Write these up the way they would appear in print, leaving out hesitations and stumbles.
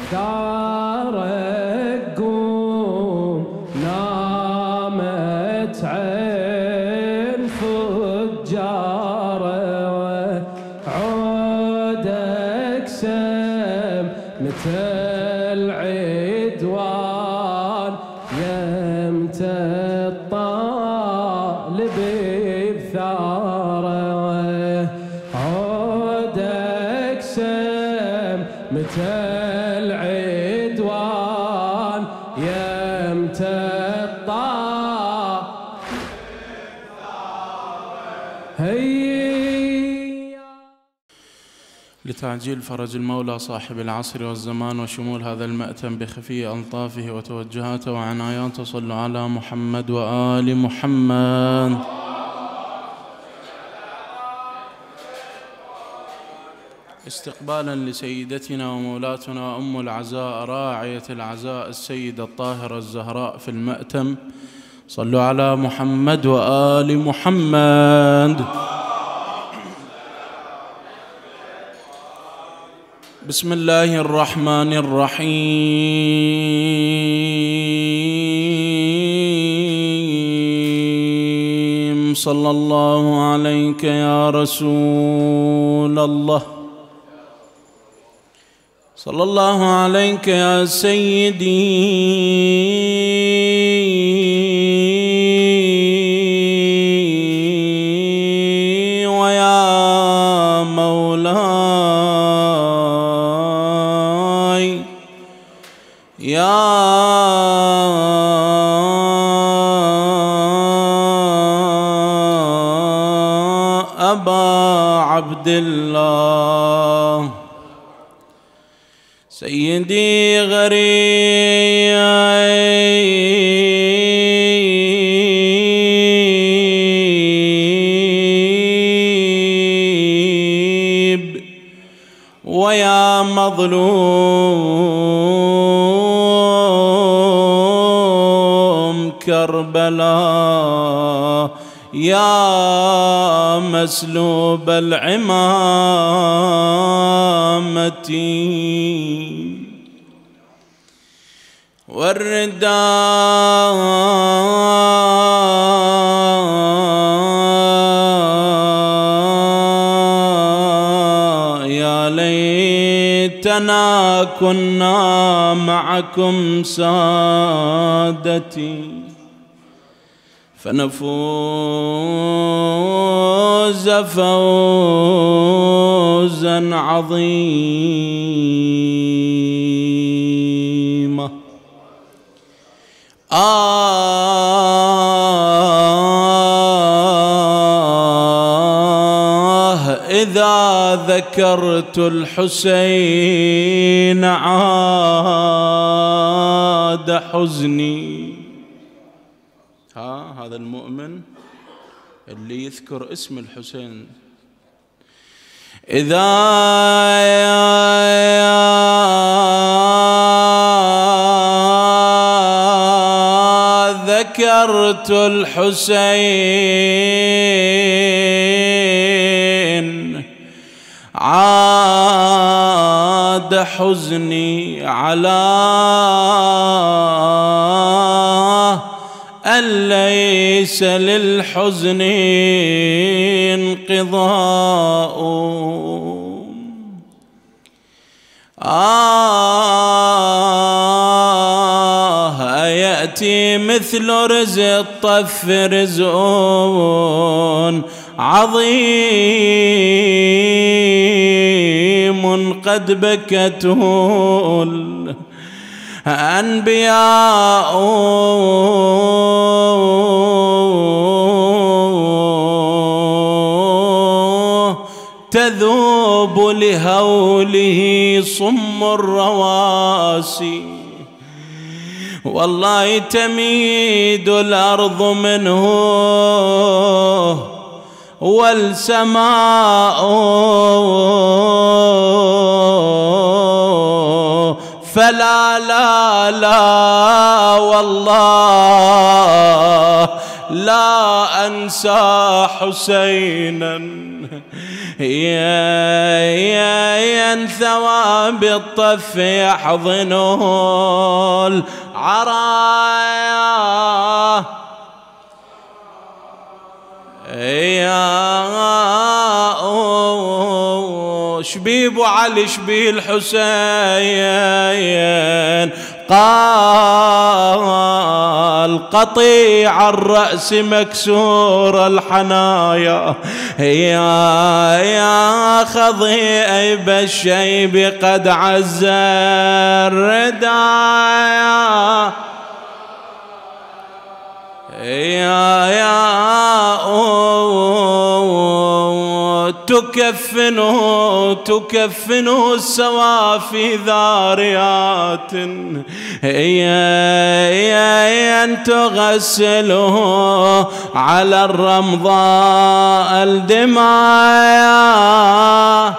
دارك قوم نامت عين فجارة، عودك سمت العدوان يمت الطالب بثاره، عودك سمت العدوان يمت الطالب هيا. لتعجيل فرج المولى صاحب العصر والزمان وشمول هذا المأتم بخفي ألطافه وتوجهاته وعناياته، صلوا على محمد وآل محمد. استقبالا لسيدتنا ومولاتنا أم العزاء راعية العزاء السيدة الطاهرة الزهراء في المأتم، صلوا على محمد وآل محمد. بسم الله الرحمن الرحيم. صلى الله عليك يا رسول الله، صلى الله عليك يا سيدي ويا مولاي يا أبا عبد الله، سيدي غريب ويا مظلوم كربلاء يا مسلوب العمامة والرداء، يا ليتنا كنا معكم سادتي فنفوز فوزا عظيما. إذا ذكرت الحسين عاد حزني. هذا المؤمن اللي يذكر اسم الحسين، إذا ذكرت الحسين عاد حزني على أن ليس للحزن انقضاء. يأتي مثل رزق الطف رزق عظيم قد بكته الأنبياء تذوب لهوله صم الرواسي، والله تميد الأرض منه والسماء فلا لا لا والله لا أنسى حسينا ثواب الطف يحضنه العرايا يا شبيب علي شبي الحسين قال قطيع الرأس مكسور الحنايا يا خضيب الشيب قد عز الردايا يا تكفنه السوافي ذاريات تغسله على الرمضاء الدماء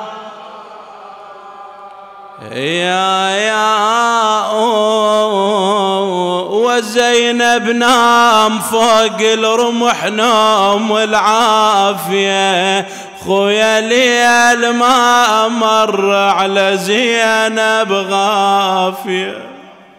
وزينب نام فوق الرمح نوم والعافية خويا ليل ما مر على زينب غافية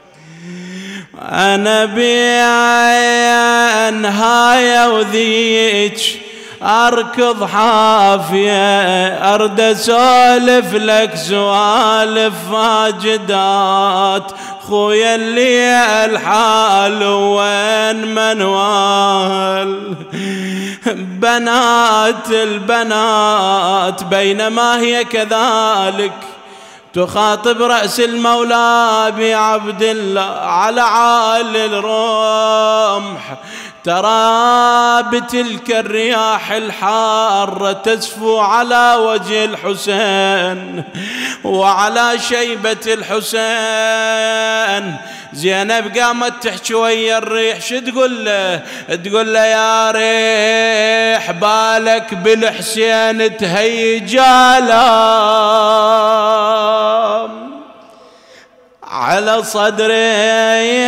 أنا بيا نهاية وذيك أركض حافية أرد أسولف لك سوالف فاجدات خويا اللي الحال وين منوال البنات بينما هي كذلك تخاطب رأس المولى بعبد الله على عالي الرمح ترى بتلك الرياح الحارة تزفو على وجه الحسين وعلى شيبة الحسين. زينب قامت تحكي ويا الريح شو تقول له؟ تقول له يا ريح بالك بالحسين تهيج على صدري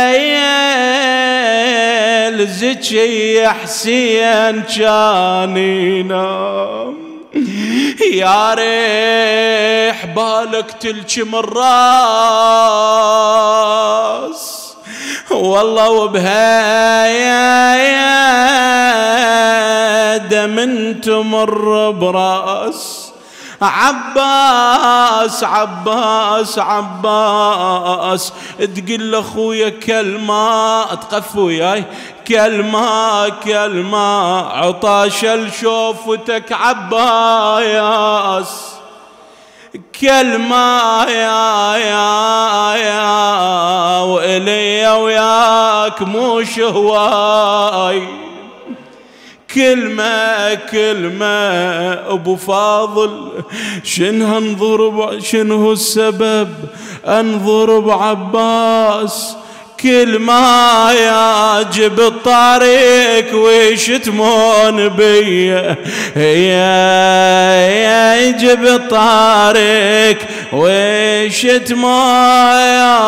الزكي حسين كان ينام يا ريح بالك تلجم الراس والله وبها يا دم تمر براس عباس عباس عباس تقول لاخويا كلمة تقف وياي كلمة عطاش لشوفتك عباس كلمة يا وإلي وياك مو شهواي كلمة أبو فاضل شنها انضرب شنه السبب انضرب عباس كلمة يا جب الطريق ويش تمون بي يا جب الطريق ويش تمون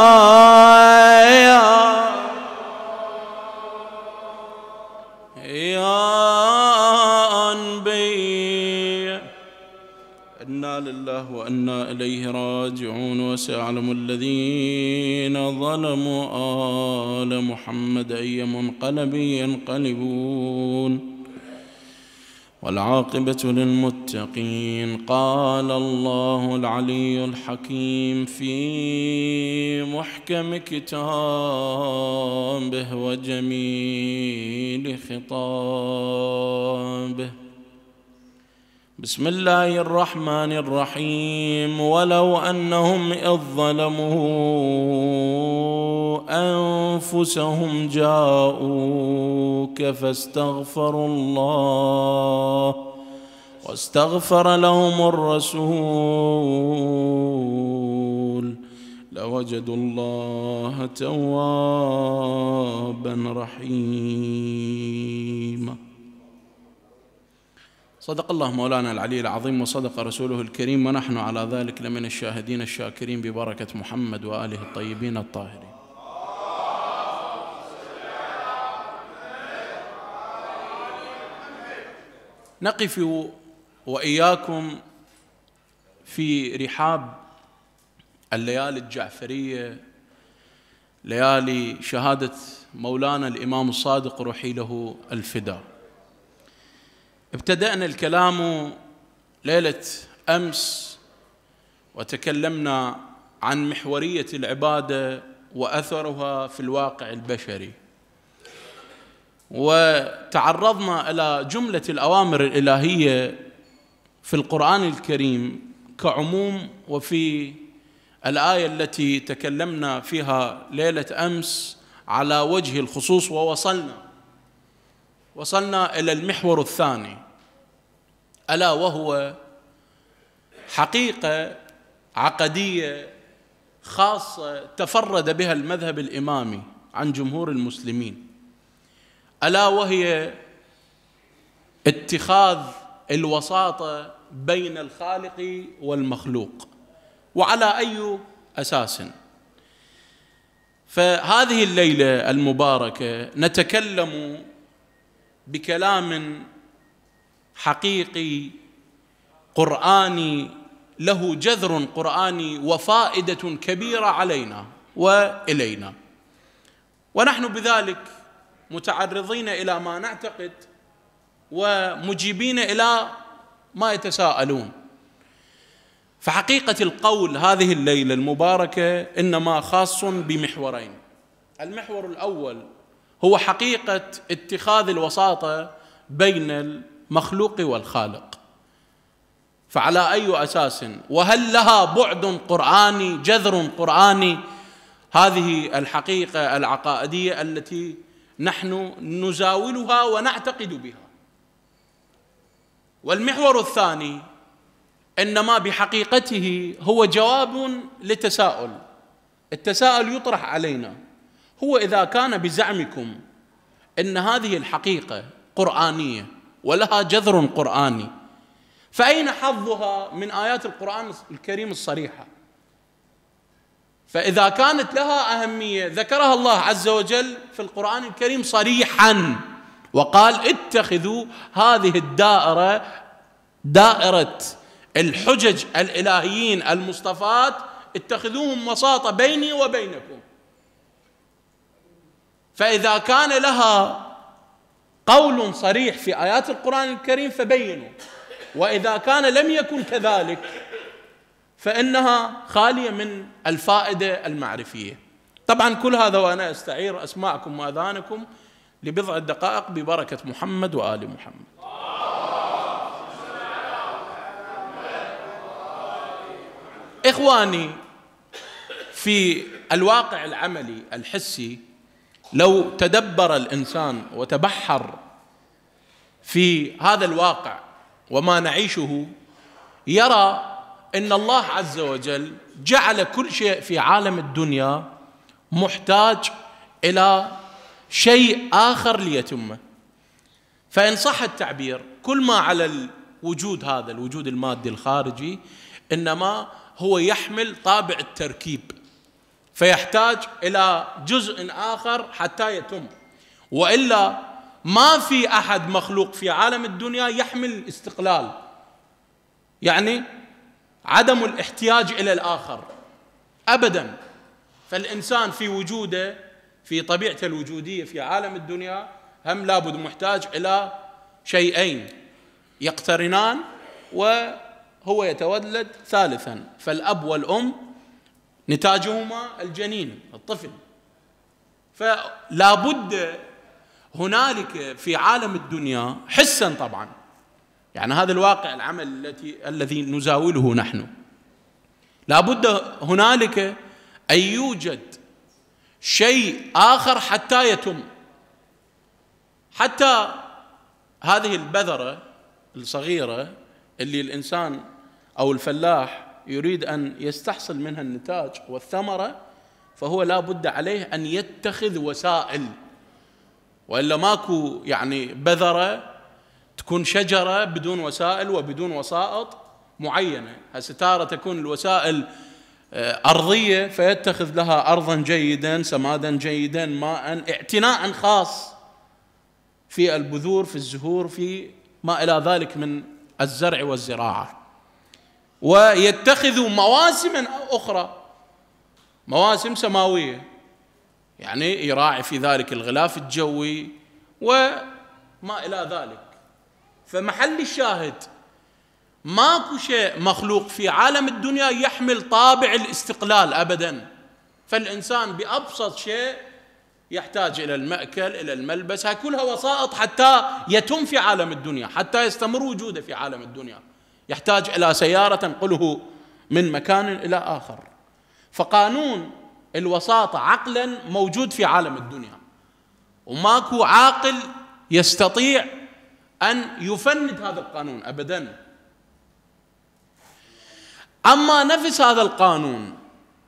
يا أنبي إنا لله وإنا إليه راجعون. وسيعلم الذين ظلموا آل محمد أي منقلب ينقلبون والعاقبة للمتقين. قال الله العلي الحكيم في محكم كتابه وجميل خطابه. بسم الله الرحمن الرحيم. ولو أنهم إذ ظلموا أنفسهم جاءوك فاستغفروا الله واستغفر لهم الرسول لوجدوا الله توابا رحيما. صدق الله مولانا العلي العظيم وصدق رسوله الكريم ونحن على ذلك لمن الشاهدين الشاكرين ببركة محمد وآله الطيبين الطاهرين. نقف وإياكم في رحاب الليالي الجعفرية، ليالي شهادة مولانا الإمام الصادق روحي له الفداء. ابتدأنا الكلام ليلة أمس وتكلمنا عن محورية العبادة وأثرها في الواقع البشري، وتعرضنا إلى جملة الأوامر الإلهية في القرآن الكريم كعموم، وفي الآية التي تكلمنا فيها ليلة أمس على وجه الخصوص، وصلنا إلى المحور الثاني، ألا وهو حقيقة عقدية خاصة تفرد بها المذهب الإمامي عن جمهور المسلمين، ألا وهي اتخاذ الوساطة بين الخالق والمخلوق. وعلى أي أساس؟ فهذه الليلة المباركة نتكلم بكلام حقيقي قرآني له جذر قرآني وفائدة كبيرة علينا وإلينا، ونحن بذلك متعرضين إلى ما نعتقد ومجيبين إلى ما يتساءلون. فحقيقة القول هذه الليلة المباركة إنما خاص بمحورين. المحور الأول هو حقيقة اتخاذ الوساطة بين المخلوق والخالق، فعلى أي أساس؟ وهل لها بعد قرآني، جذر قرآني هذه الحقيقة العقائدية التي نحن نزاولها ونعتقد بها؟ والمحور الثاني إنما بحقيقته هو جواب لتساؤل. التساؤل يطرح علينا هو إذا كان بزعمكم إن هذه الحقيقة قرآنية ولها جذر قرآني، فأين حظها من آيات القرآن الكريم الصريحة؟ فإذا كانت لها أهمية ذكرها الله عز وجل في القرآن الكريم صريحا وقال اتخذوا هذه الدائرة، دائرة الحجج الإلهيين المصطفات، اتخذوهم وساطة بيني وبينكم. فإذا كان لها قول صريح في آيات القرآن الكريم فبينوا، وإذا كان لم يكن كذلك فإنها خالية من الفائدة المعرفية. طبعا كل هذا وأنا أستعير أسماعكم وأذانكم لبضع دقائق ببركة محمد وآل محمد. إخواني، في الواقع العملي الحسي لو تدبر الإنسان وتبحر في هذا الواقع وما نعيشه يرى أن الله عز وجل جعل كل شيء في عالم الدنيا محتاج إلى شيء آخر ليتمه. فإن صح التعبير كل ما على الوجود هذا الوجود المادي الخارجي إنما هو يحمل طابع التركيب، فيحتاج إلى جزء آخر حتى يتم، وإلا ما في أحد مخلوق في عالم الدنيا يحمل الاستقلال، يعني عدم الاحتياج إلى الآخر أبدا. فالإنسان في وجوده في طبيعته الوجودية في عالم الدنيا هم لابد محتاج إلى شيئين يقترنان وهو يتولد ثالثا، فالأب والأم نتاجهما الجنين الطفل. فلا بد هنالك في عالم الدنيا حسا طبعا، يعني هذا الواقع العمل الذي نزاوله نحن، لا بد هنالك أن يوجد شيء آخر حتى يتم، حتى هذه البذرة الصغيرة اللي الإنسان أو الفلاح يريد أن يستحصل منها النتاج والثمرة، فهو لا بد عليه أن يتخذ وسائل، وإلا ماكو يعني بذرة تكون شجرة بدون وسائل وبدون وسائط معينة. هسه تكون الوسائل أرضية فيتخذ لها أرضا جيدا، سمادا جيدا، ماء، اعتناء خاص في البذور، في الزهور، في ما إلى ذلك من الزرع والزراعة. ويتخذوا مواسم أخرى، مواسم سماوية، يعني يراعي في ذلك الغلاف الجوي وما إلى ذلك. فمحل الشاهد ماكو شيء مخلوق في عالم الدنيا يحمل طابع الاستقلال أبدا. فالإنسان بأبسط شيء يحتاج إلى المأكل، إلى الملبس، هاي كلها وسائط حتى يتم في عالم الدنيا، حتى يستمر وجوده في عالم الدنيا. يحتاج إلى سيارة تنقله من مكان إلى آخر. فقانون الوساطة عقلا موجود في عالم الدنيا، وماكو عاقل يستطيع أن يفند هذا القانون أبدا. أما نفس هذا القانون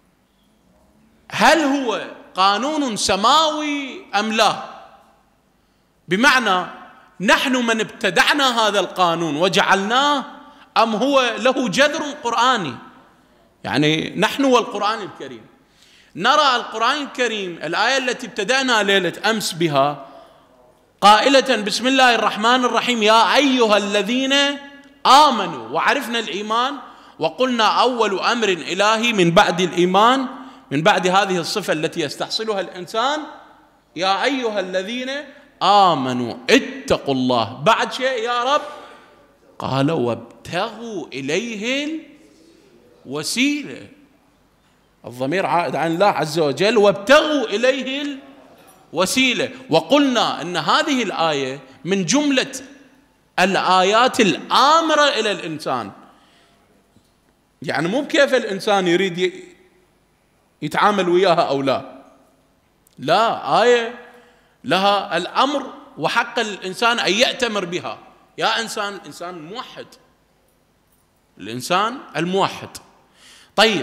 هل هو قانون سماوي أم لا؟ بمعنى نحن من ابتدعنا هذا القانون وجعلناه، أم هو له جذر قرآني؟ يعني نحن والقرآن الكريم نرى القرآن الكريم الآية التي ابتدأنا ليلة أمس بها قائلة بسم الله الرحمن الرحيم يا أيها الذين آمنوا، وعرفنا الإيمان وقلنا أول أمر إلهي من بعد الإيمان، من بعد هذه الصفة التي يستحصلها الإنسان، يا أيها الذين آمنوا اتقوا الله. بعد شيء يا رب؟ قال وابتغوا إليه الوسيلة. الضمير عائد عن الله عز وجل، وابتغوا إليه الوسيلة. وقلنا أن هذه الآية من جملة الآيات الآمرة إلى الإنسان، يعني مو كيف الإنسان يريد يتعامل وياها أو لا، لا، آية لها الأمر وحق الإنسان أن يأتمر بها. يا إنسان، الإنسان الموحد، الإنسان الموحد. طيب،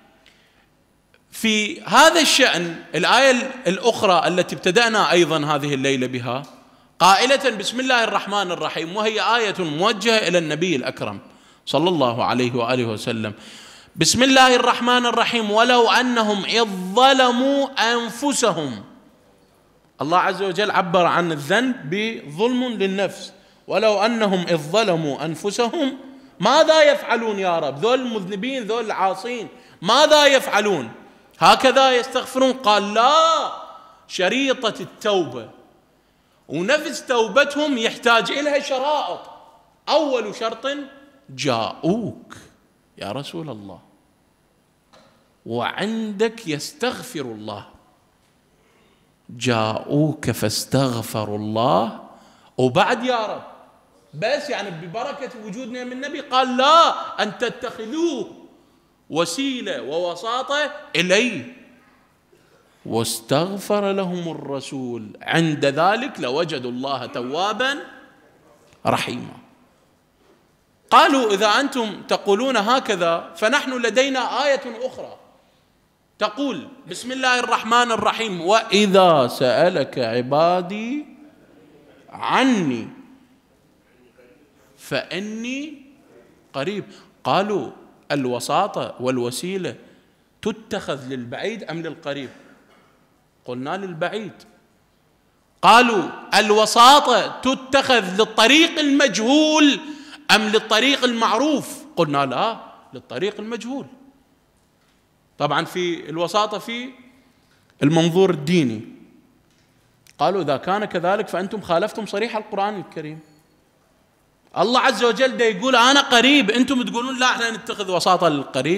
في هذا الشأن الآية الأخرى التي ابتدأنا أيضا هذه الليلة بها قائلة بسم الله الرحمن الرحيم، وهي آية موجهة إلى النبي الأكرم صلى الله عليه وآله وسلم. بسم الله الرحمن الرحيم ولو أنهم إذ ظلموا أنفسهم. الله عز وجل عبر عن الذنب بظلم للنفس. ولو أنهم إذ ظلموا أنفسهم ماذا يفعلون يا رب؟ ذول المذنبين، ذول العاصين ماذا يفعلون؟ هكذا يستغفرون؟ قال لا، شريطة التوبة ونفس توبتهم يحتاج إليها شرائط. أول شرط جاءوك يا رسول الله وعندك يستغفر الله، جاءوك فاستغفروا الله، وبعد يا رب بس يعني ببركة وجودنا من النبي قال لا، أن تتخذوه وسيلة ووساطة إليه، واستغفر لهم الرسول عند ذلك لوجدوا الله توابا رحيما. قالوا إذا أنتم تقولون هكذا فنحن لدينا آية أخرى تقول بسم الله الرحمن الرحيم وإذا سألك عبادي عني فإني قريب. قالوا الوساطة والوسيلة تتخذ للبعيد أم للقريب؟ قلنا للبعيد. قالوا الوساطة تتخذ للطريق المجهول أم للطريق المعروف؟ قلنا لا، للطريق المجهول. طبعا في الوساطة في المنظور الديني. قالوا إذا كان كذلك فأنتم خالفتم صريح القرآن الكريم. الله عز وجل ده يقول أنا قريب، أنتم تقولون لا احنا نتخذ وساطة للقريب.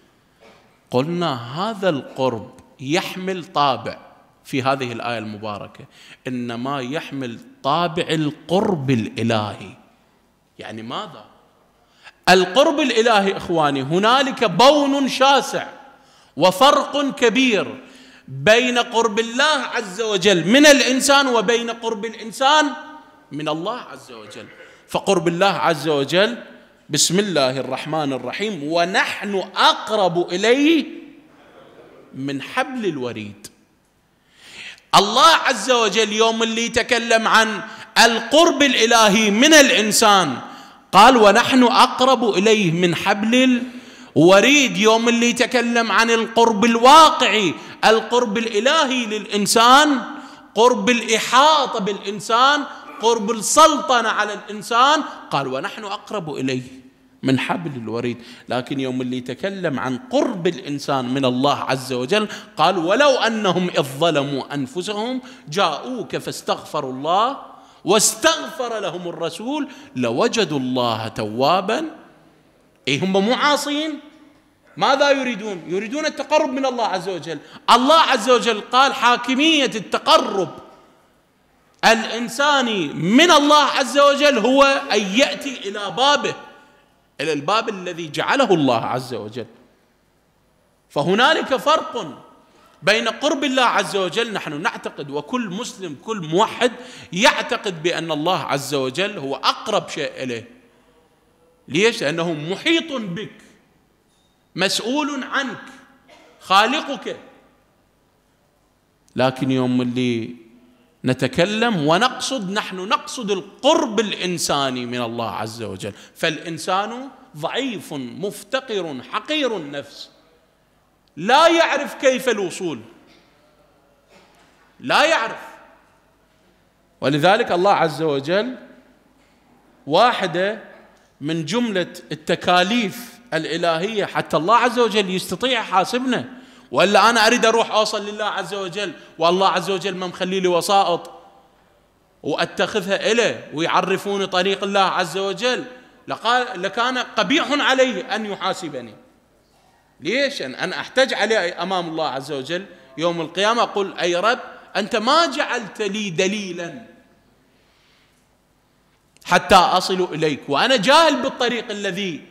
قلنا هذا القرب يحمل طابع في هذه الآية المباركة، إنما يحمل طابع القرب الإلهي. يعني ماذا؟ القرب الإلهي إخواني هنالك بون شاسع وفرق كبير بين قرب الله عز وجل من الإنسان وبين قرب الإنسان من الله عز وجل. فقرب الله عز وجل بسم الله الرحمن الرحيم ونحن أقرب إليه من حبل الوريد. الله عز وجل يوم اللي يتكلم عن القرب الإلهي من الإنسان قال ونحن أقرب إليه من حبل الوريد. يوم اللي يتكلم عن القرب الواقعي، القرب الإلهي للإنسان، قرب الإحاطة بالإنسان، قرب السلطنة على الإنسان، قال ونحن أقرب إليه من حبل الوريد. لكن يوم اللي يتكلم عن قرب الإنسان من الله عز وجل قال ولو أنهم إذ ظلموا أنفسهم جاءوك فاستغفروا الله واستغفر لهم الرسول لوجدوا الله توابا. هم مو عاصين، ماذا يريدون؟ يريدون التقرب من الله عز وجل. الله عز وجل قال حاكمية التقرب الإنساني من الله عز وجل هو أن يأتي إلى بابه، إلى الباب الذي جعله الله عز وجل. فهنالك فرق بين قرب الله عز وجل. نحن نعتقد وكل مسلم كل موحد يعتقد بأن الله عز وجل هو أقرب شيء إليه. ليش؟ لأنه محيط بك، مسؤول عنك، خالقك. لكن يوم اللي نتكلم ونقصد، نحن نقصد القرب الإنساني من الله عز وجل. فالإنسان ضعيف مفتقر حقير النفس، لا يعرف كيف الوصول، لا يعرف. ولذلك الله عز وجل واحدة من جملة التكاليف الإلهية حتى الله عز وجل يستطيع حاسبنا. ولا أنا أريد أروح أوصل لله عز وجل والله عز وجل ما مخلي لي وسائط وأتخذها إله ويعرفوني طريق الله عز وجل، لكان قبيح عليه أن يحاسبني. ليش؟ أنا أحتج عليه أمام الله عز وجل يوم القيامة أقول أي رب أنت ما جعلت لي دليلا حتى أصل إليك، وأنا جاهل بالطريق الذي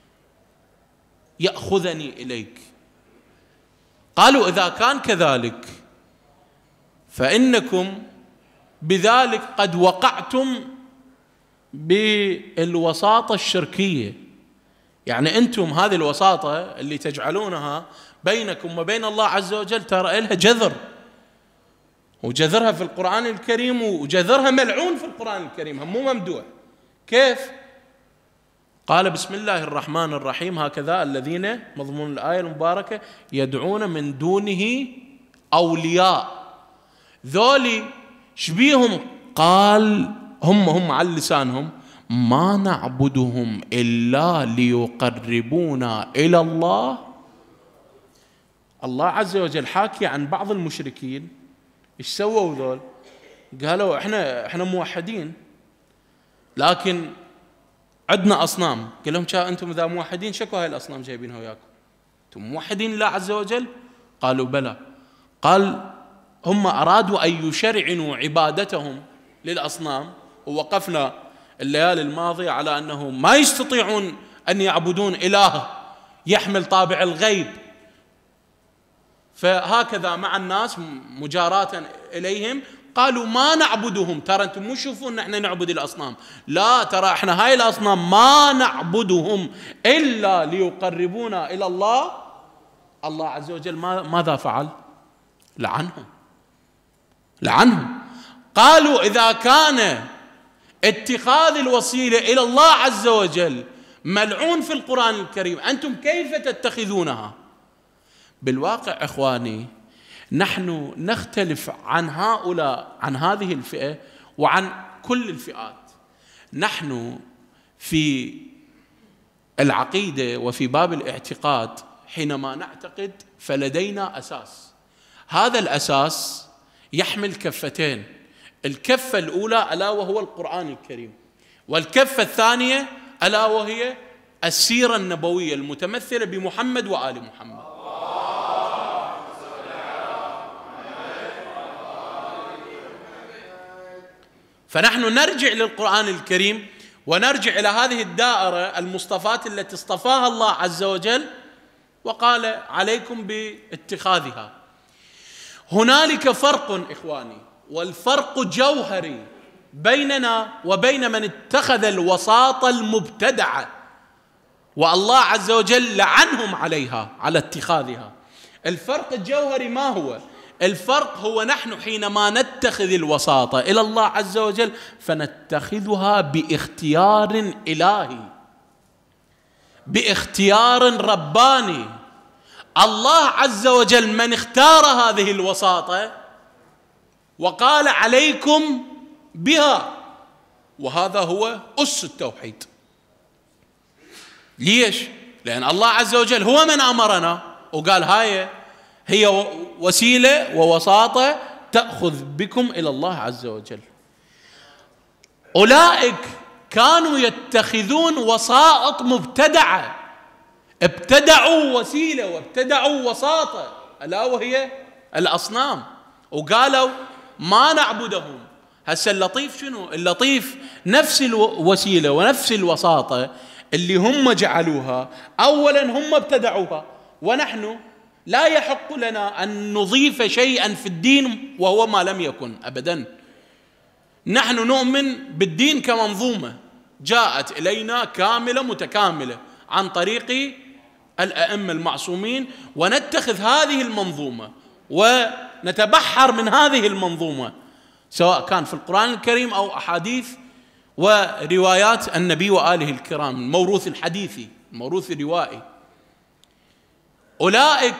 يأخذني إليك. قالوا إذا كان كذلك فإنكم بذلك قد وقعتم بالوساطة الشركية. يعني أنتم هذه الوساطة اللي تجعلونها بينكم وبين الله عز وجل ترى لها جذر، وجذرها في القرآن الكريم، وجذرها ملعون في القرآن الكريم، هم مو ممدوح. كيف؟ قال بسم الله الرحمن الرحيم هكذا الذين، مضمون الآية المباركة، يدعون من دونه أولياء. ذولي شبيهم؟ قال هم على لسانهم ما نعبدهم إلا ليقربونا إلى الله. الله عز وجل حاكي عن بعض المشركين إيش سووا ذول؟ قالوا إحنا موحدين لكن عندنا أصنام. قال لهم أنتم إذا موحدين شكوا هاي الأصنام جايبينها وياكم، أنتم موحدين الله عز وجل؟ قالوا بلى. قال هم أرادوا أن يشرعنوا عبادتهم للأصنام، ووقفنا الليالي الماضية على أنه ما يستطيعون أن يعبدون إله يحمل طابع الغيب. فهكذا مع الناس مجاراة إليهم قالوا ما نعبدهم. ترى أنتم مو تشوفون نحن نعبد الأصنام، لا، ترى إحنا هاي الأصنام ما نعبدهم إلا ليقربونا إلى الله. الله عز وجل ماذا فعل؟ لعنهم. قالوا إذا كان اتخاذ الوسيلة إلى الله عز وجل ملعون في القرآن الكريم، أنتم كيف تتخذونها؟ بالواقع إخواني نحن نختلف عن هؤلاء، عن هذه الفئة وعن كل الفئات. نحن في العقيدة وفي باب الاعتقاد حينما نعتقد فلدينا أساس. هذا الأساس يحمل كفتين، الكفة الأولى ألا وهو القرآن الكريم، والكفة الثانية ألا وهي السيرة النبوية المتمثلة بمحمد وآل محمد. فنحن نرجع للقرآن الكريم ونرجع إلى هذه الدائرة المصطفاة التي اصطفاها الله عز وجل وقال عليكم باتخاذها. هنالك فرق إخواني، والفرق جوهري بيننا وبين من اتخذ الوساطة المبتدعة، والله عز وجل لعنهم عليها، على اتخاذها. الفرق الجوهري ما هو؟ الفرق هو نحن حينما نتخذ الوساطة إلى الله عز وجل فنتخذها باختيار إلهي، باختيار رباني. الله عز وجل من اختار هذه الوساطة وقال عليكم بها، وهذا هو أس التوحيد. ليش؟ لأن الله عز وجل هو من أمرنا وقال هي وسيلة ووساطة تأخذ بكم إلى الله عز وجل. أولئك كانوا يتخذون وسائط مبتدعة، ابتدعوا وسيلة وابتدعوا وساطة ألا وهي الأصنام، وقالوا ما نعبدهم. هسه اللطيف شنو؟ اللطيف نفس الوسيلة ونفس الوساطة اللي هم جعلوها أولا هم ابتدعوها، ونحن لا يحق لنا أن نضيف شيئا في الدين وهو ما لم يكن أبدا. نحن نؤمن بالدين كمنظومة جاءت إلينا كاملة متكاملة عن طريق الأئمة المعصومين، ونتخذ هذه المنظومة ونتبحر من هذه المنظومة سواء كان في القرآن الكريم أو أحاديث وروايات النبي وآله الكرام، الموروث الحديثي، الموروث الروائي. أولئك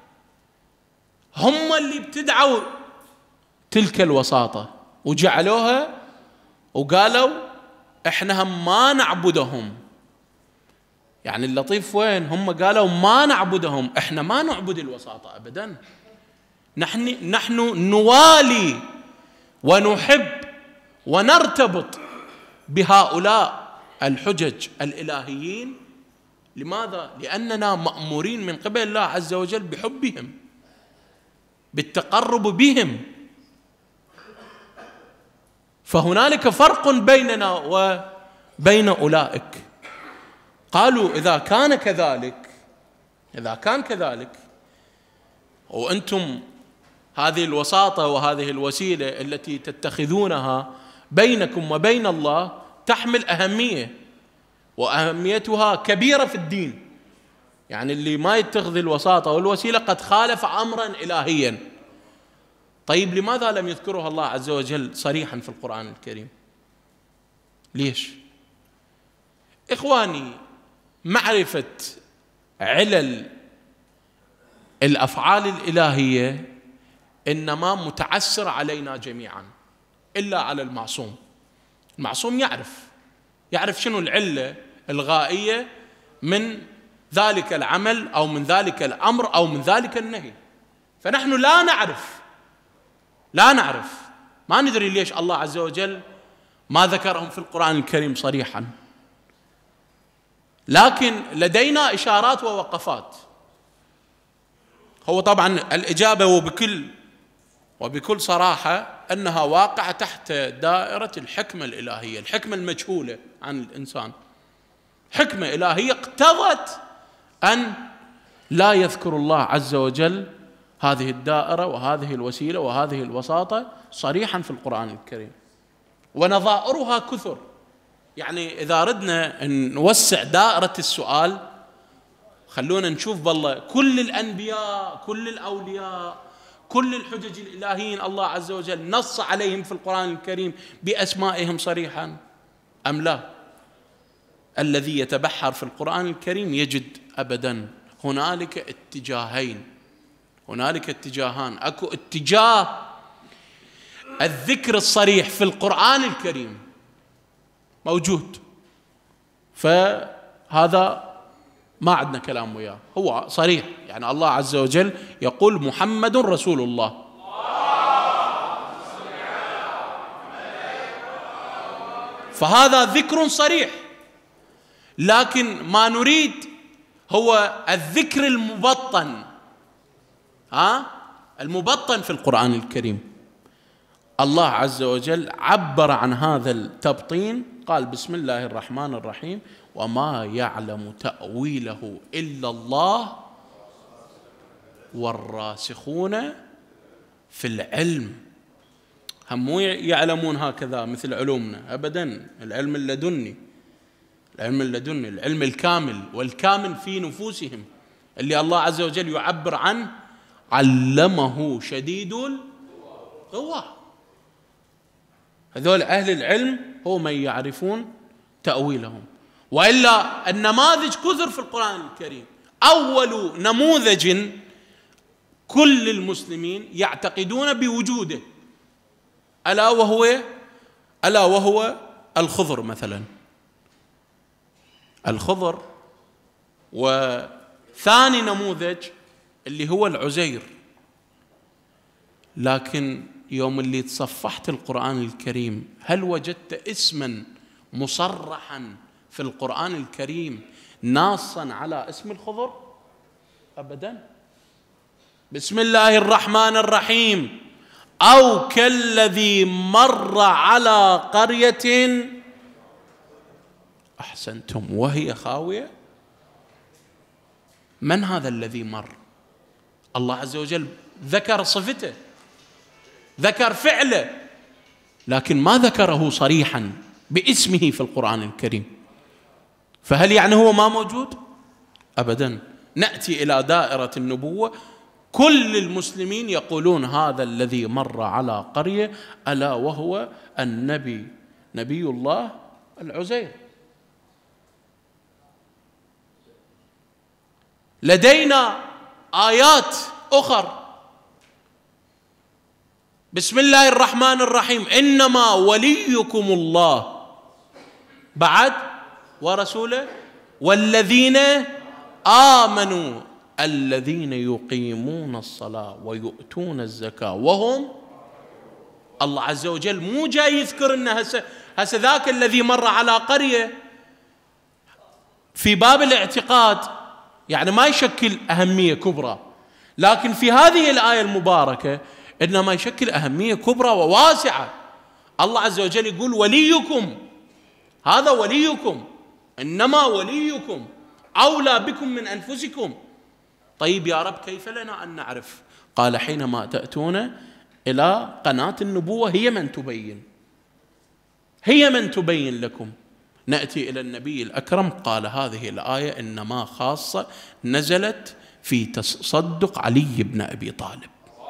هم اللي ابتدعوا تلك الوساطة وجعلوها وقالوا احنا هم ما نعبدهم. يعني اللطيف وين؟ هم قالوا ما نعبدهم، احنا ما نعبد الوساطة أبدا، نحن نوالي ونحب ونرتبط بهؤلاء الحجج الإلهيين. لماذا؟ لأننا مأمورين من قبل الله عز وجل بحبهم، بالتقرب بهم. فهنالك فرق بيننا وبين أولئك. قالوا إذا كان كذلك وأنتم هذه الوساطة وهذه الوسيلة التي تتخذونها بينكم وبين الله تحمل أهمية، وأهميتها كبيرة في الدين، يعني اللي ما يتخذ الوساطة والوسيلة قد خالف أمرا إلهيا. طيب لماذا لم يذكرها الله عز وجل صريحا في القرآن الكريم؟ ليش؟ إخواني، معرفة علل الأفعال الإلهية إنما متعسر علينا جميعا إلا على المعصوم. المعصوم يعرف شنو العلة الغائية من ذلك العمل أو من ذلك الأمر أو من ذلك النهي. فنحن لا نعرف، ما ندري ليش الله عز وجل ما ذكرهم في القرآن الكريم صريحا، لكن لدينا إشارات ووقفات. هو طبعا الإجابة وبكل صراحة أنها واقعة تحت دائرة الحكمة الإلهية، الحكمة المجهولة عن الإنسان. حكمة إلهية اقتضت أن لا يذكر الله عز وجل هذه الدائرة وهذه الوسيلة وهذه الوساطة صريحا في القرآن الكريم، ونظائرها كثر. يعني إذا ردنا نوسع دائرة السؤال، خلونا نشوف بالله كل الأنبياء، كل الأولياء، كل الحجج الإلهيين الله عز وجل نص عليهم في القرآن الكريم بأسمائهم صريحا أم لا؟ الذي يتبحر في القرآن الكريم يجد أبدا هنالك اتجاهان. أكو اتجاه الذكر الصريح في القرآن الكريم موجود، فهذا ما عندنا كلام وياه، هو صريح. يعني الله عز وجل يقول محمد رسول الله، فهذا ذكر صريح. لكن ما نريد هو الذكر المبطن في القرآن الكريم. الله عز وجل عبر عن هذا التبطين، قال بسم الله الرحمن الرحيم وما يعلم تأويله إلا الله والراسخون في العلم. هم مو يعلمون هكذا مثل علومنا أبدا، العلم اللدني، العلم الكامل، والكامل في نفوسهم اللي الله عز وجل يعبر عنه علمه شديد القوى. هذول أهل العلم هو من يعرفون تأويلهم. وإلا النماذج كثر في القرآن الكريم. أول نموذج كل المسلمين يعتقدون بوجوده ألا وهو الخضر مثلا. الخضر وثاني نموذج اللي هو العزير. لكن يوم اللي تصفحت القرآن الكريم هل وجدت اسما مصرحا في القرآن الكريم ناصا على اسم الخضر؟ أبدا. بسم الله الرحمن الرحيم أو كالذي مر على قرية أحسنتم وهي خاوية. من هذا الذي مر؟ الله عز وجل ذكر صفته، ذكر فعله، لكن ما ذكره صريحا باسمه في القرآن الكريم. فهل يعني هو ما موجود؟ أبدا. نأتي إلى دائرة النبوة، كل المسلمين يقولون هذا الذي مر على قرية، ألا وهو النبي نبي الله العزير. لدينا آيات أخرى. بسم الله الرحمن الرحيم إنما وليكم الله بعد ورسوله والذين آمنوا الذين يقيمون الصلاة ويؤتون الزكاة وهم. الله عز وجل مو جاي يذكر أن هسه ذاك الذي مر على قرية في باب الاعتقاد يعني ما يشكل أهمية كبرى، لكن في هذه الآية المباركة إنما يشكل أهمية كبرى وواسعة. الله عز وجل يقول وليكم، هذا وليكم، إنما وليكم أولى بكم من أنفسكم. طيب يا رب كيف لنا أن نعرف؟ قال حينما تأتون إلى قناة النبوة هي من تبين لكم. نأتي إلى النبي الأكرم قال هذه الآية إنما خاصة نزلت في تصدق علي بن أبي طالب.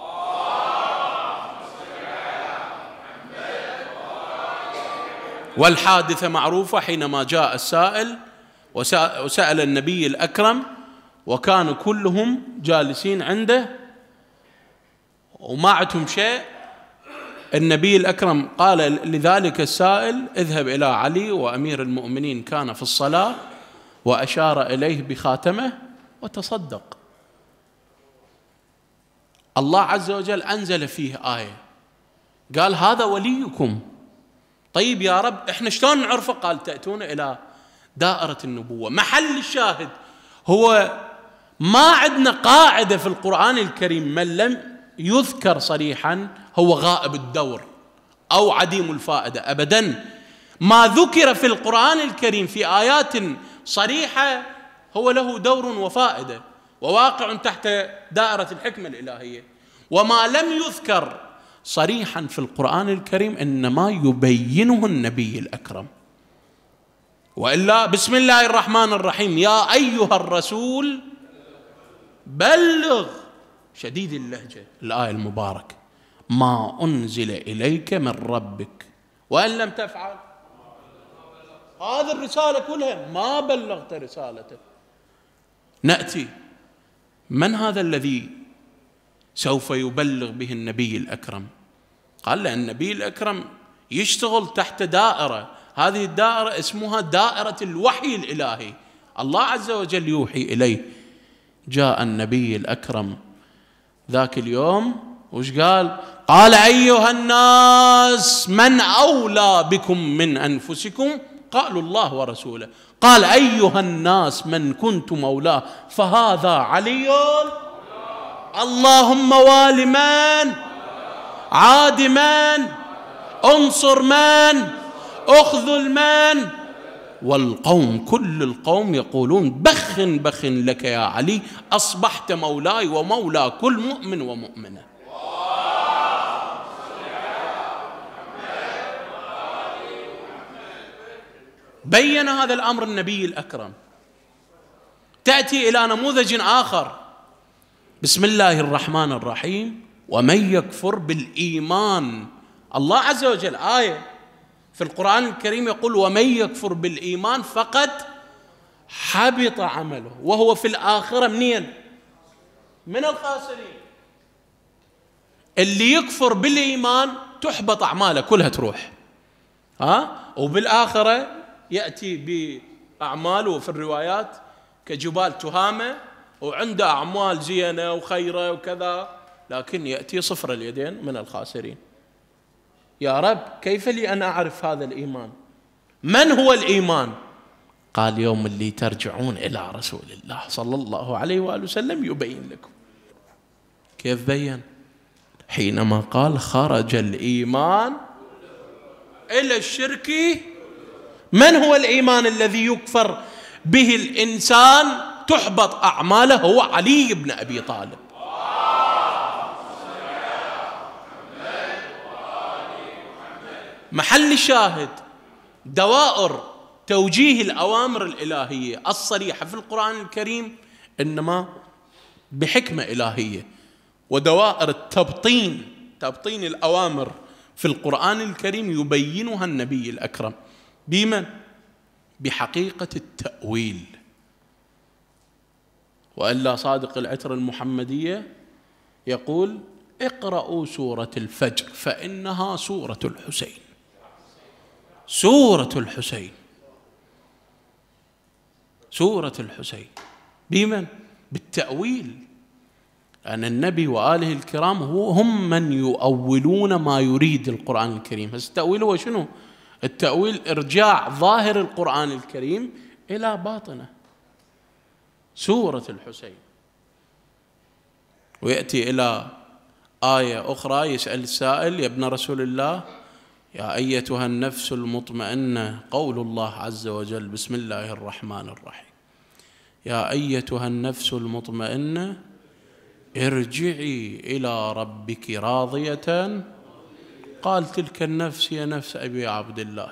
والحادثة معروفة، حينما جاء السائل وسأل النبي الأكرم وكانوا كلهم جالسين عنده وما عندهم شيء، النبي الأكرم قال لذلك السائل اذهب إلى علي وأمير المؤمنين كان في الصلاة، وأشار إليه بخاتمه وتصدق. الله عز وجل أنزل فيه آية قال هذا وليكم. طيب يا رب احنا شلون نعرفه؟ قال تأتون إلى دائرة النبوة. محل الشاهد هو ما عندنا قاعدة في القرآن الكريم من لم يذكر صريحا هو غائب الدور أو عديم الفائدة، أبدا. ما ذكر في القرآن الكريم في آيات صريحة هو له دور وفائدة وواقع تحت دائرة الحكمة الإلهية، وما لم يذكر صريحا في القرآن الكريم إنما يبينه النبي الأكرم. وإلا بسم الله الرحمن الرحيم يا أيها الرسول بلغ شديد اللهجة الآية المباركة ما أنزل إليك من ربك وإن لم تفعل. هذه الرسالة كلها ما بلغت رسالته. نأتي من هذا الذي سوف يبلغ به النبي الأكرم؟ قال لأن النبي الأكرم يشتغل تحت دائرة، هذه الدائرة اسمها دائرة الوحي الإلهي، الله عز وجل يوحي إليه. جاء النبي الأكرم ذاك اليوم وش قال؟ قال أيها الناس من أولى بكم من أنفسكم؟ قالوا الله ورسوله. قال أيها الناس من كنت مولاه فهذا علي. اللهم وال من؟ عاد من؟ انصر من؟ اخذل من؟ والقوم كل القوم يقولون بخ بخ لك يا علي، أصبحت مولاي ومولى كل مؤمن ومؤمنة. بين هذا الأمر النبي الأكرم. تأتي إلى نموذج آخر. بسم الله الرحمن الرحيم ومن يكفر بالإيمان. الله عز وجل آية في القرآن الكريم يقول ومن يكفر بالإيمان فقد حبط عمله وهو في الآخرة منين؟ من الخاسرين. اللي يكفر بالإيمان تحبط أعماله كلها تروح، وبالآخرة يأتي بأعماله في الروايات كجبال تهامة وعنده أعمال زينة وخيرة وكذا، لكن يأتي صفر اليدين من الخاسرين. يا رب كيف لي أن أعرف هذا الإيمان؟ من هو الإيمان؟ قال يوم اللي ترجعون إلى رسول الله صلى الله عليه وآله وسلم يبين لكم. كيف بين؟ حينما قال خرج الإيمان إلى الشرك. من هو الإيمان الذي يكفر به الإنسان تحبط أعماله؟ هو علي بن أبي طالب. محل الشاهد دوائر توجيه الأوامر الإلهية الصريحة في القرآن الكريم إنما بحكمة إلهية، ودوائر التبطين، تبطين الأوامر في القرآن الكريم يبينها النبي الأكرم بمن؟ بحقيقة التأويل. وإلا صادق العتر المحمدية يقول اقرأوا سورة الفجر فإنها سورة الحسين. سورة الحسين، سورة الحسين بمن؟ بالتأويل. أن النبي وآله الكرام هم من يؤولون ما يريد القرآن الكريم. بس التأويل هو شنو؟ التأويل إرجاع ظاهر القرآن الكريم إلى باطنه. سورة الحسين. ويأتي إلى آية أخرى يسأل السائل يا ابن رسول الله يا أيتها النفس المطمئنة، قول الله عز وجل بسم الله الرحمن الرحيم يا أيتها النفس المطمئنة ارجعي إلى ربك راضية. قال تلك النفس هي نفس أبي عبد الله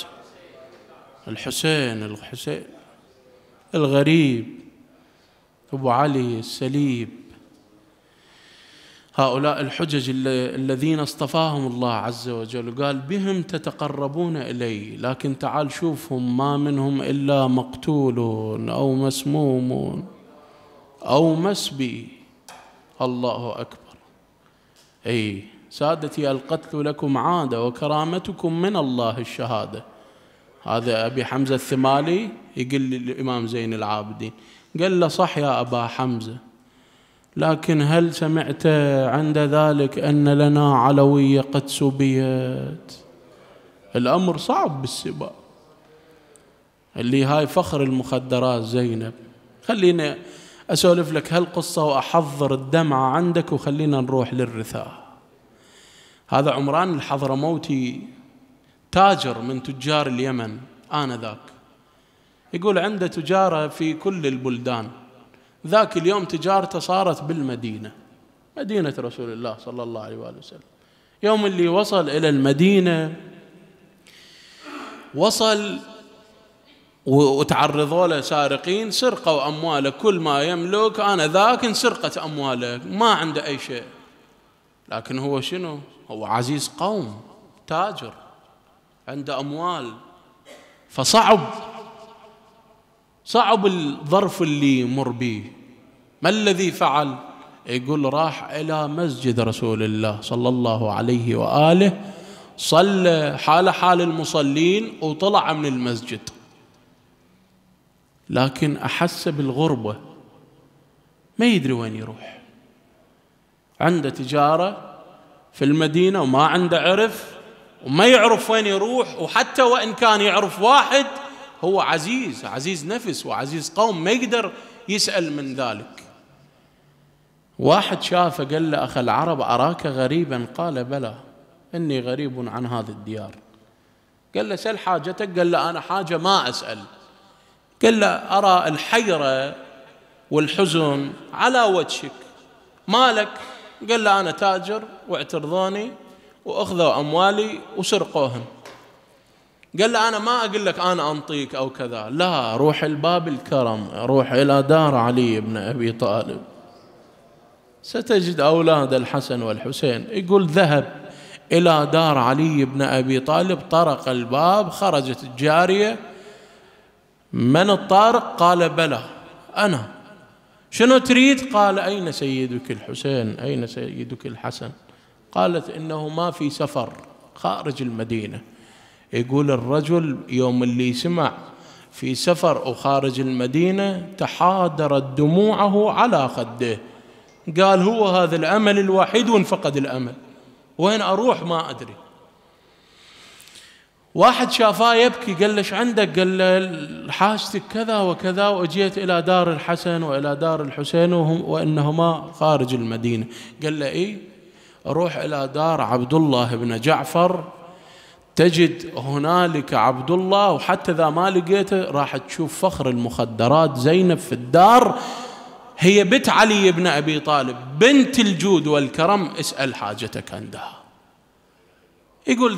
الحسين الغريب أبو علي السليب. هؤلاء الحجج الذين اصطفاهم الله عز وجل قال بهم تتقربون إلي، لكن تعال شوفهم ما منهم إلا مقتول أو مسموم أو مسبي. الله أكبر. أي سادتي القتل لكم عادة وكرامتكم من الله الشهادة. هذا أبي حمزة الثمالي يقول للإمام زين العابدين، قال له صح يا أبا حمزة، لكن هل سمعت عند ذلك أن لنا علوية قد سبيت؟ الأمر صعب بالسباء. اللي هاي فخر المخدرات زينب. خلينا أسولف لك هالقصة وأحضر الدمعة عندك وخلينا نروح للرثاء. هذا عمران الحضرموتي تاجر من تجار اليمن آنذاك، يقول عنده تجارة في كل البلدان. ذاك اليوم تجارته صارت بالمدينة، مدينة رسول الله صلى الله عليه وآله وسلم. يوم اللي وصل إلى المدينة وصل وتعرضوا له سارقين، سرقوا أمواله كل ما يملك. أنا ذاك انسرقت أمواله، ما عنده أي شيء. لكن هو شنو؟ هو عزيز قوم، تاجر، عنده أموال. فصعب الظرف اللي يمر به. ما الذي فعل؟ يقول راح إلى مسجد رسول الله صلى الله عليه وآله، صلى حال المصلين وطلع من المسجد. لكن أحس بالغربة، ما يدري وين يروح. عنده تجارة في المدينة وما عنده عرف وما يعرف وين يروح. وحتى وإن كان يعرف واحد هو عزيز نفس وعزيز قوم، ما يقدر يسأل من ذلك. واحد شافه قال له أخ العرب أراك غريبا. قال بلى إني غريب عن هذه الديار. قال له سل حاجتك. قال له أنا حاجة ما أسأل. قال له أرى الحيرة والحزن على وجهك، مالك؟ قال له أنا تاجر واعترضوني وأخذوا أموالي وسرقوهم. قال له أنا ما أقول لك أنا أنطيك أو كذا، لا، روح الباب الكرم، روح إلى دار علي بن أبي طالب ستجد أولاد الحسن والحسين. يقول ذهب إلى دار علي بن أبي طالب، طرق الباب، خرجت الجارية. من الطارق؟ قال بلى أنا. شنو تريد؟ قال أين سيدك الحسين؟ أين سيدك الحسن؟ قالت إنه ما في سفر، خارج المدينة. يقول الرجل يوم اللي سمع في سفر أو خارج المدينة تحادرت دموعه على خده، قال هو هذا الأمل الوحيد وانفقد الأمل، وين أروح ما أدري. واحد شافاه يبكي قال له ايش عندك؟ قال له حاجتك كذا وكذا، وأجيت إلى دار الحسن وإلى دار الحسين وإنهما خارج المدينة. قال له إيه، روح إلى دار عبد الله بن جعفر تجد هنالك عبد الله، وحتى إذا ما لقيته راح تشوف فخر المخدرات زينب في الدار، هي بنت علي بن أبي طالب بنت الجود والكرم، اسأل حاجتك عندها. يقول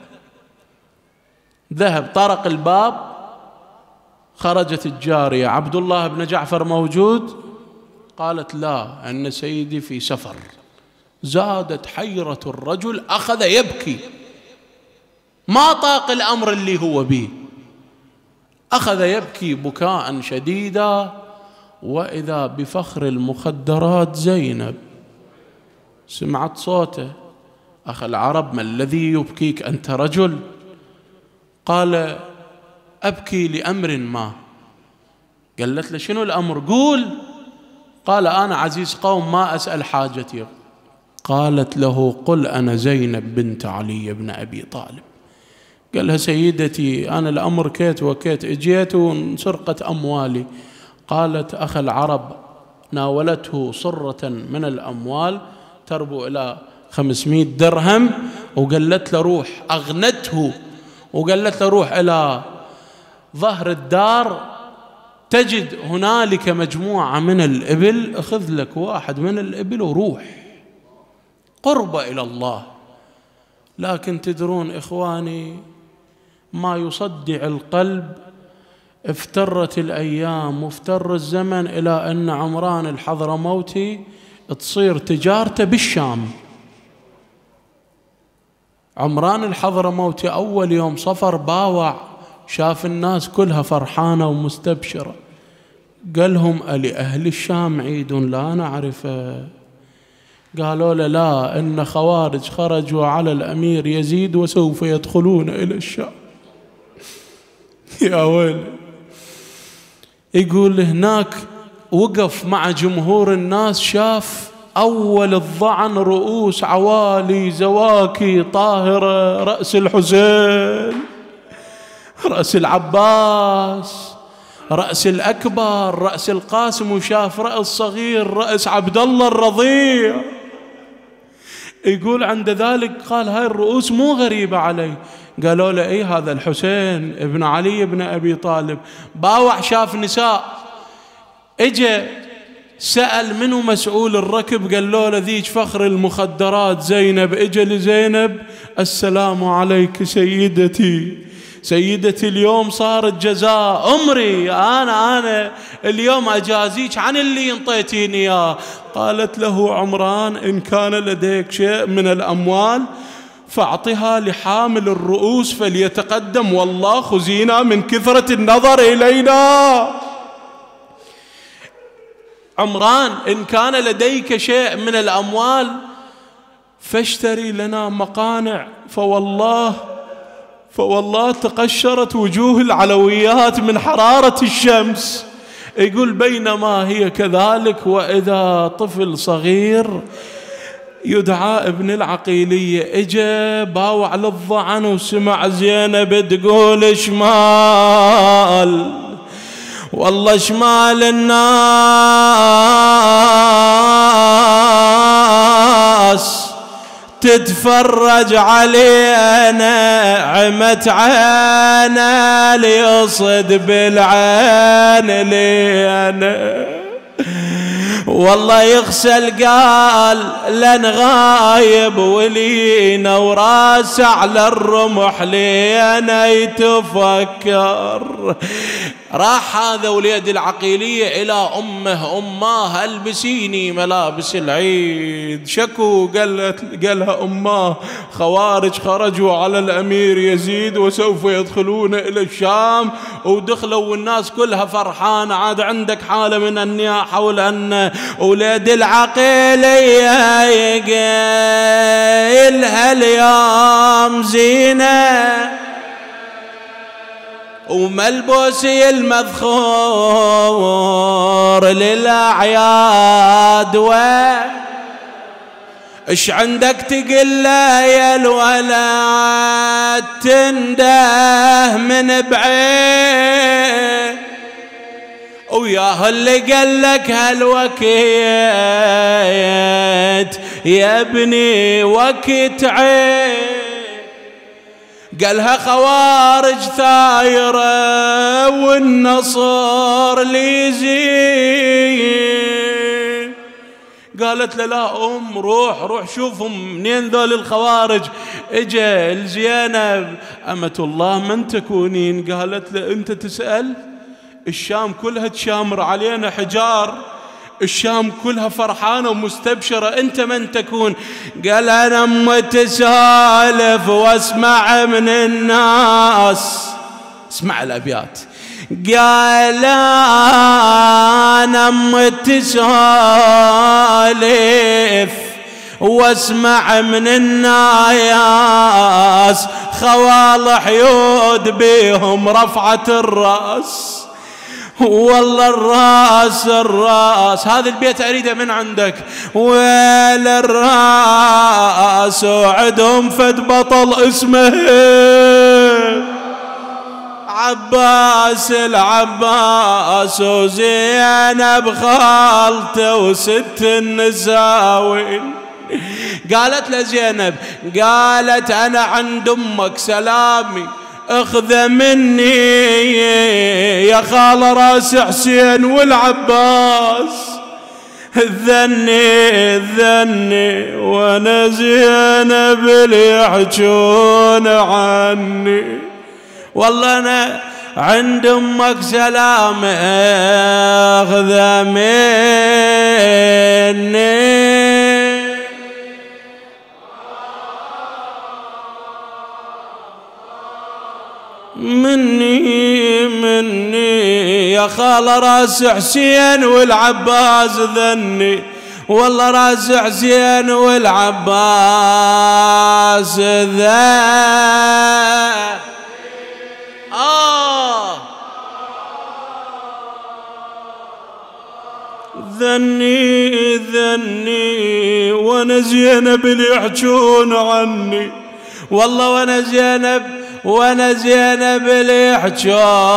ذهب طرق الباب، خرجت الجارية، عبد الله بن جعفر موجود؟ قالت لا، أن سيدي في سفر. زادت حيرة الرجل، أخذ يبكي، ما طاق الأمر اللي هو به، أخذ يبكي بكاء شديدا، وإذا بفخر المخدرات زينب سمعت صوته. أخ العرب، ما الذي يبكيك أنت رجل؟ قال أبكي لأمر ما. قالت له شنو الأمر؟ قول. قال أنا عزيز قوم ما أسأل حاجتي. قالت له قل أنا زينب بنت علي بن أبي طالب. قال لها سيدتي أنا الأمر كيت وكيت، اجيت وانسرقت أموالي. قالت أخ العرب، ناولته صرة من الأموال تربو إلى 500 درهم، وقالت له روح، أغنته وقالت له روح إلى ظهر الدار تجد هنالك مجموعة من الإبل، أخذ لك واحد من الإبل وروح، قرب إلى الله. لكن تدرون إخواني ما يصدع القلب، افترت الأيام وافتر الزمن إلى أن عمران الحضرموتي تصير تجارته بالشام. عمران الحضرموتي أول يوم صفر باوع، شاف الناس كلها فرحانة ومستبشرة، قال لهم ألي أهل الشام عيد لا نعرفه؟ قالوا له لا، إن خوارج خرجوا على الأمير يزيد وسوف يدخلون إلى الشام. يا ويلي. يقول هناك وقف مع جمهور الناس، شاف أول الضعن رؤوس عوالي زواكي طاهرة، رأس الحسين، رأس العباس، رأس الأكبر، رأس القاسم، وشاف رأس صغير، رأس عبد الله الرضيع. يقول عند ذلك قال هاي الرؤوس مو غريبة علي. قالوا له ايه هذا الحسين ابن علي بن أبي طالب. باوع شاف نساء، اجى سأل منه مسؤول الركب، قال له ذيك فخر المخدرات زينب. اجى لزينب السلام عليك سيدتي، سيدتي اليوم صارت جزاء أمري، أنا اليوم أجازيك عن اللي انطيتيني إياه. قالت له عمران إن كان لديك شيء من الأموال فاعطها لحامل الرؤوس فليتقدم، والله خزينا من كثرة النظر إلينا. عمران إن كان لديك شيء من الأموال فاشتري لنا مقانع، فوالله تقشرت وجوه العلويات من حرارة الشمس. يقول بينما هي كذلك وإذا طفل صغير يدعى ابن العقيلية اجى باوع للضعن وسمع زينب تقول شمال، والله شمال الناس تتفرج علينا، عمت عينا ليصد بالعين لينا، والله يغسل قال لن غايب ولينا، وراس على الرمح لينا يتفكر. راح هذا وليد العقيلية إلى أمه البسيني ملابس العيد. شكو قالها أمه خوارج خرجوا على الأمير يزيد وسوف يدخلون إلى الشام، ودخلوا والناس كلها فرحانة. عاد عندك حالة من النياحة ولأن وليد العقيلية يقيلها اليوم زينة وملبوسي المذخور للأعياد إيش عندك تقل يا الولد تنده من بعيد وياه اللي قال لك هالوكيت يا ابني وكت عين قالها خوارج ثايرة والنصر ليزين قالت له لا روح شوفهم منين ذول الخوارج اجا الزينب أمة الله من تكونين قالت له انت تسأل الشام كلها تشامر علينا حجار الشام كلها فرحانة ومستبشرة انت من تكون قال انا متسالف واسمع من الناس اسمع الابيات قال انا متسالف واسمع من الناس خوال حيود بيهم رفعت الراس والله الراس هذا البيت أريده من عندك ويل الراس وعدهم فد بطل اسمه عباس العباس وزينب خالته وست النساوين قالت لزينب قالت أنا عند أمك سلامي اخذ مني يا خال راس حسين والعباس الذني وانا زينب اللي يحجون عني والله انا عند امك سلام اخذ مني مني يا خال راس حسين والعباس ذني والله راس حسين والعباس ذني وانا زينب اللي يحجون عني والله وانا زينب اللي يحجون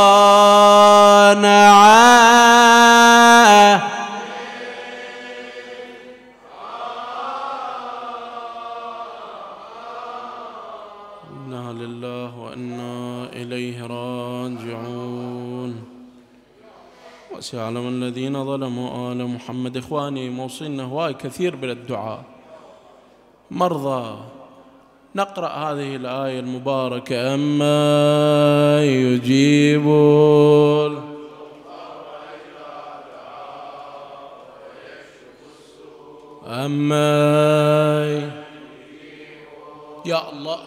عني إنا لله وإنا إليه راجعون وسيعلم الذين ظلموا آل محمد. إخواني موصلنا هواي كثير بالدعاء مرضى نقرأ هذه الآية المباركة أما يجيب يا الله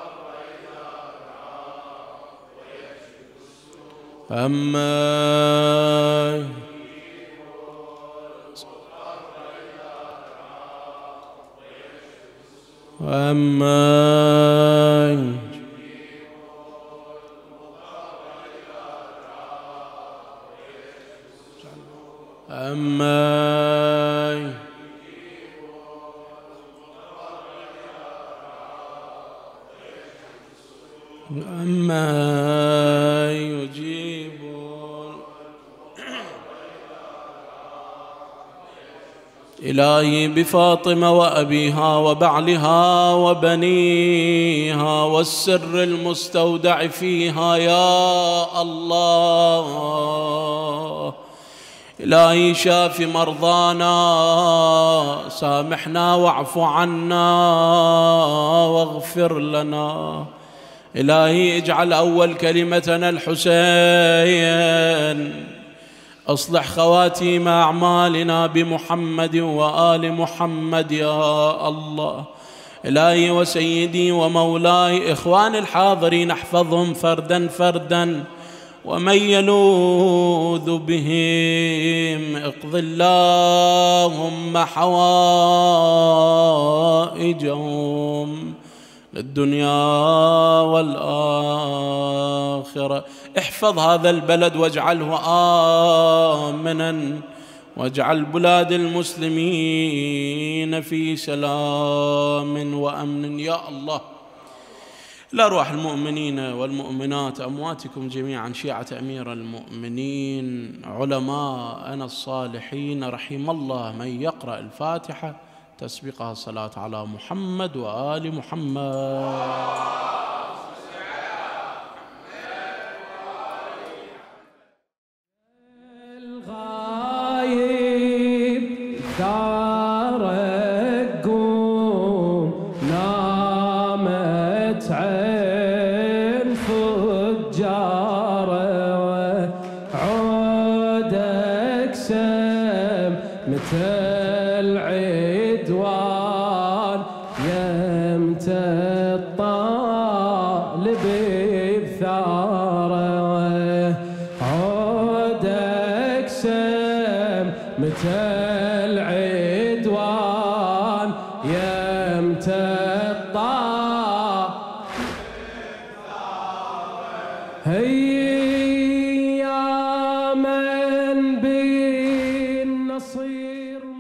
أما يجيب إلهي بفاطمة وأبيها وبعلها وبنيها والسر المستودع فيها يا الله إلهي شاف مرضانا سامحنا واعف عنا واغفر لنا إلهي اجعل أول كلمتنا الحسين أصلح خواتيم أعمالنا بمحمد وآل محمد يا الله إلهي وسيدي ومولاي إخوان الحاضرين احفظهم فردا فردا ومن يلوذ بهم اقض اللهم حوائجهم الدنيا والآخرة. احفظ هذا البلد واجعله آمنا، واجعل بلاد المسلمين في سلام وأمن يا الله. لأرواح المؤمنين والمؤمنات أمواتكم جميعا، شيعة أمير المؤمنين، علماءنا الصالحين، رحم الله من يقرأ الفاتحة تسبقها الصلاة على محمد وآل محمد. العدوان يمت الطالب بثاره، عودك سم متى العدوان يمت الطالب بثاره. هيا من بالنصير